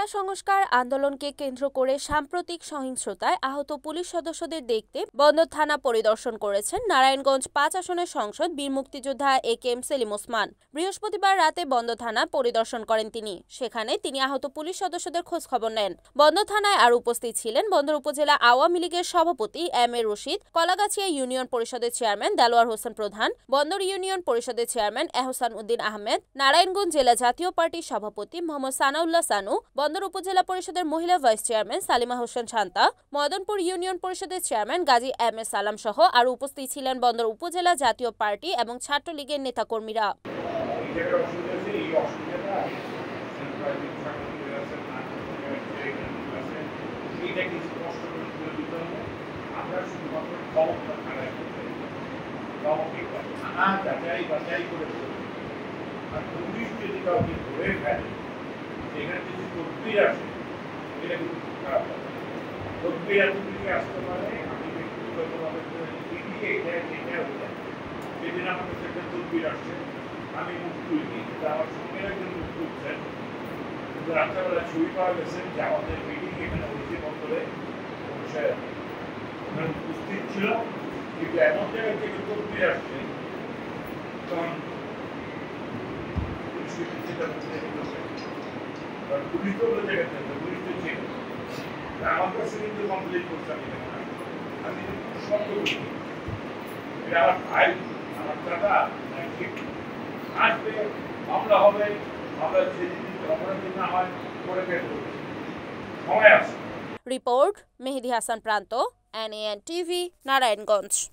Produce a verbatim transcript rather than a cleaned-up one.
কোটা সংস্কার আন্দোলনকে কেন্দ্র করে সাম্প্রতিক সহিংসতায় আহত পুলিশ সদস্যদের দেখতে বন্দর থানা পরিদর্শন করেছেন নারায়ণগঞ্জ পাঁচ আসনের সংসদ বীর মুক্তিযোদ্ধা A K M Selim Osman. বৃহস্পতিবার রাতে বন্দর থানা পরিদর্শন করেন তিনি। সেখানে তিনি আহত পুলিশ সদস্যদের খোঁজ খবর নেন। বন্দর থানায় আর উপস্থিত ছিলেন বন্দর উপজেলা আওয়ামী লীগের সভাপতি M A Rashid, Kalagachhia union পরিষদের চেয়ারম্যান দেলোয়ার হোসেন প্রধান, বন্দর ইউনিয়ন পরিষদের চেয়ারম্যান এহসান উদ্দিন আহমেদ, নারায়ণগঞ্জ জেলা জাতীয় পার্টির সভাপতি মোহাম্মদ সানাউল্লাহ সানু, বন্দর উপজেলা পরিষদের মহিলা vice chairman Salima Hossain Shanta, Madanpur union পরিষদের chairman Gazi M A Salam সহ আরও উপস্থিত ছিলেন বন্দর উপজেলা জাতীয় পার্টি এবং ছাত্রলীগের নেতাকর্মীরা। এখানে কিছু তদবির আছে, এটা কিন্তু খুব খারাপ হবে। তদবির এতদিকে আসতে পারে আমি ব্যক্তিগতভাবে দিকে এটা এটা হয়ে যায়। যেদিন আমার কাছে একটা তদবির আসছে আমি মুখ তুলিনি, কিন্তু আমার সঙ্গে একজন মুখ তুলছেন, কিন্তু রাত্রেবেলা ছবি পাওয়া গেছে যে আমাদের মিটিং এখানে হয়েছে বন্দরে বসে ওখানে উপস্থিত ছিল, কিন্তু এমন জায়গা থেকে তদবির আসছে তখন পুলিশ যেটা পুলিশ তো বলে জায়গাতে পুলিশ তো ছিল আমার কাছে কিন্তু কমপ্লেন করছে। আমি আমি সত্য করি এটা আমার ভাই আমার দাদা ঠিক আসবে, মামলা হবে, মামলা সেদিন অপরাধের জন্য আমার করে বের করবে সময় আছে। Report Mehedi Hasan Pranta, N A N TV, Narayanganj.